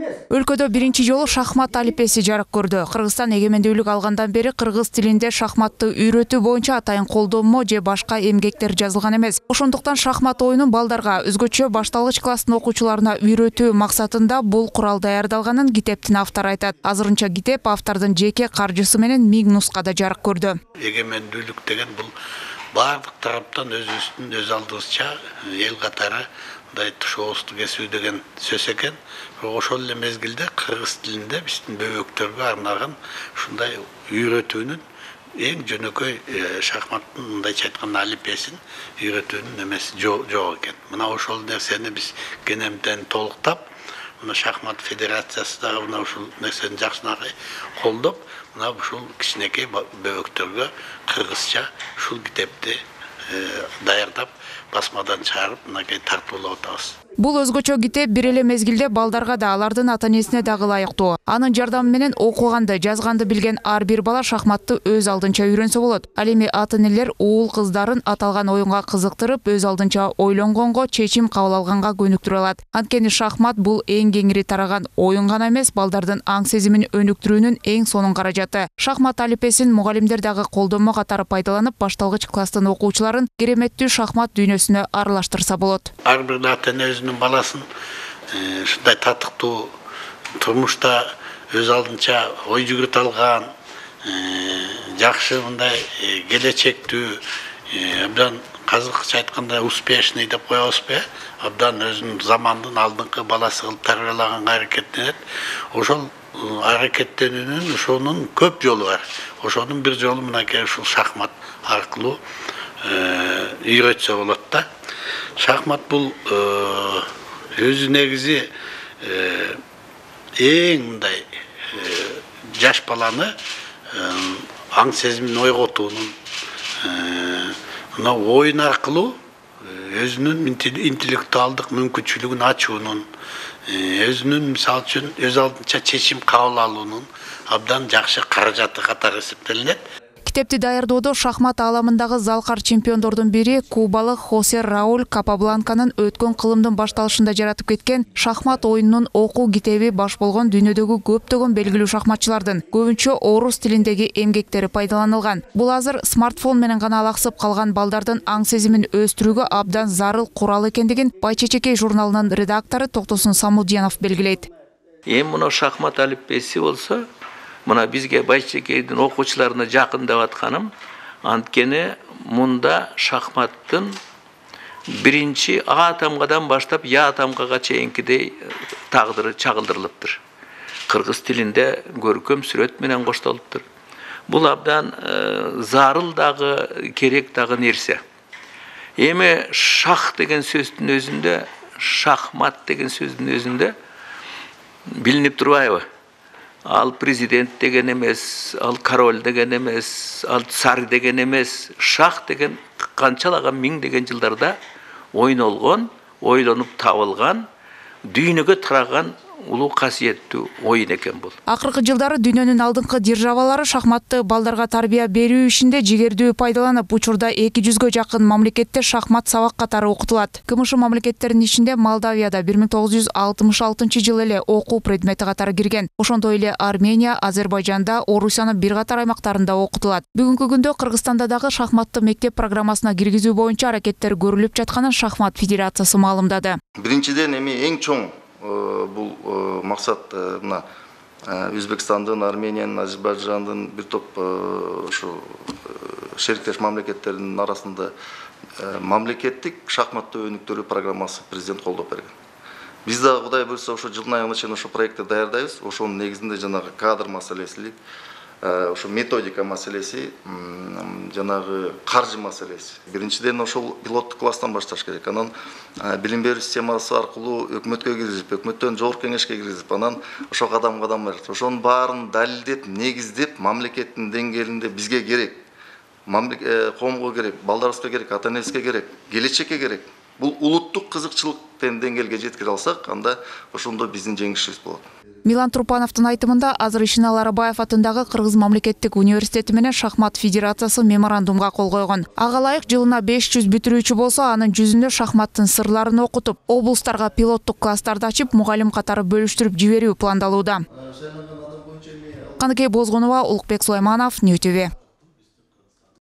Өлкөдө биринчи жолу шахмат алипеси жарык көрдү. Кыргызстан эгемендүүлүк алгандан бери кыргыз тилинде шахматты үйрөтүү боюнча атайын колдонмо же башка эмгектер жазылган эмес. Ошондуктан шахмат оюнун балдарга, өзгөчө башталгыч класстын окуучуларына үйрөтүү максатында бул курал даярдалганын китептин автору айтат. Азырынча китеп автордун жеке каржысы менен 1000 нускада жарык көрдү. Эгемендүүлүк деген бул бардык тараптан өз үстүн өз алдыбызча эл катары мындай тушоосту кесүү деген сөз экен. Ошол эле мезгилде кыргыз тилинде биздин бөбөктөргө арналган ушундай үйрөтүүнүн эң жөнөкөй шахматтын мындайча айтканда алипесин үйрөтүүнүн эмеси жок экен. Мына ошол нерсени биз кенемден толуктап, мына шахмат федерациясы дагы мына ушул нерсени жакшынакай колдоп, мына ушул кичинекей бөбөктөргө кыргызча ушул китепти даярдап, басмадан чыгарып, мынакей тартуулап атабыз. Бул өзгөчө китеп бир эле мезгилде балдарга да, алардын ата-энесине дагы ылайыктуу. Анын жардамы менен окуганды, жазганды билген ар бир бала шахматты өз алдынча үйрөнсө болот. Ал эми ата-энелер уул кыздарын аталган оюнга кызыктырып, өз алдынча ойлонгонго, чечим кабыл алганга көнүктүрө алат. Анткени шахмат бул эң кеңири тараган оюн гана эмес, балдардын аң сезимин өнүктүрүүнүн эң сонун каражаты. Шахмат алипесин мугалимдер дагы колдонмо катары пайдаланып, башталгыч класстын окуучуларын кереметтүү шахмат дүйнөсүнө аралаштырса болот. Ар бир ата-эне өзүнүн баласын ушундай татыктуу турмушта өз алдынча ой жүгүртө алган, жакшы мындай келечектүү, абдан казакча айтканда успешный деп коебузбу, абдан өзүнүн замандын алдыңкы баласы кылып тарбиялаганга аракеттенет. Ошол аракеттенүүнүн ошонун көп жолу бар. Ошонун бир жолу мынакей ушул шахмат аркылуу үйрөтсө болот да. Шахмат бул өзү негизи эң мындай жаш баланы аң сезимин ойготуунун, мына оюн аркылуу өзүнүн интеллектуалдык мүмкүнчүлүгүн ачуунун, өзүнүн мисалы үчүн өз алдынча чечим кабыл алуунун абдан жакшы каражаты катары эсептелинет. Китепти даярдоодо шахмат ааламындагы залкар чемпиондордун бири кубалык Хосе Рауль Капабланканын өткөн кылымдын башталышында жаратып кеткен шахмат оюнунун окуу китеби баш болгон дүйнөдөгү көптөгөн белгилүү шахматчылардын көбүнчө орус тилиндеги эмгектери пайдаланылган. Бул азыр смартфон менен гана алаксып калган балдардын аң сезимин өстүрүүгө абдан зарыл курал экендигин Байчечекей журналынын редактору Токтосун Самудьянов белгилейт. Мына шахмат алипеси болсо, мына бизге Байчечекейдин окуучуларына жакын деп атканым, анткени мунда шахматтын биринчи А тамгадан баштап Я тамгага чейинкидей тагдыры чагылдырылыптыр. Кыргыз тилинде көркөм сүрөт менен коштолуптур. Бул абдан зарыл дагы, керек дагы нерсе. Эми шах деген сөздүн өзүндө, шахмат деген сөздүн өзүндө билинип турбайбы? Ал президент деген эмес, ал король деген эмес, ал царь деген эмес, шах деген канчалаган миңдеген жылдарда ойнолгон, ойлонуп табылган, дүйнөгө тараган улуу касиеттүү оюн экен бул. Акыркы жылдары дүйнөнүн алдыңкы державалары шахматты балдарга тарбия берүү ишинде жигердүү пайдаланып, учурда 200-гө жакын мамлекетте шахмат сабак катары окутулат. КМШ мамлекеттеринин ичинде Молдавияда 1966 жылы эле окуу предмети катары кирген. Ошондой эле Армения, Азербайжанда, Орусиянын бир катар аймактарында окутулат. Бүгүнкү күндө Кыргызстанда дагы шахматты мектеп программасына киргизүү боюнча аракеттер көрүлүп жатканын Шахмат федерациясы маалымдады. Биринчиден эми эң чоң бул максат мына Өзбекстандын, Армениянын, Азербайжандын бир топ ушу шериктеш мамлекеттердин арасында мамлекеттик шахматты өнүктүрүү программасы президент колдоп берген. Биз дагы Кудай буйрса ошо жылдын айына чейин ошо проектти даярдайбыз. Ошонун негизинде жанагы кадр маселеси, ошо методика маселеси, жанагы каржы маселеси. Биринчиден ошол пилоттук класстан башташ керек. Анан билим берүү системасы аркылуу өкмөткө киргизип, өкмөттөн жогорку кеңешке киргизип, анан ошо кадам-кадам барат. Ошонун баарын далилдеп, негиздеп, мамлекеттин деңгээлинде бизге керек, коомго керек, балдарыбызга керек, ата-энебизге керек, келечекке керек. бул улуттук кызыкчылык деңгээлге жеткире алсак, анда ошондо биздин жеңишибиз болот. Милан Трупановдун айтымында азыр Ишинал Арабаев атындагы Кыргыз мамлекеттик университети менен шахмат федерациясы меморандумга кол койгон. Ага ылайык жылына 500 бүтүрүүчү болсо, анын 100-үндө шахматтын сырларын окутуп, облустарга пилоттук класстарды ачып, мугалим катары бөлүштүрүп жиберүү пландалууда. Каныкей Бозгунова, Улукбек Сулайманов, Нью ТВ.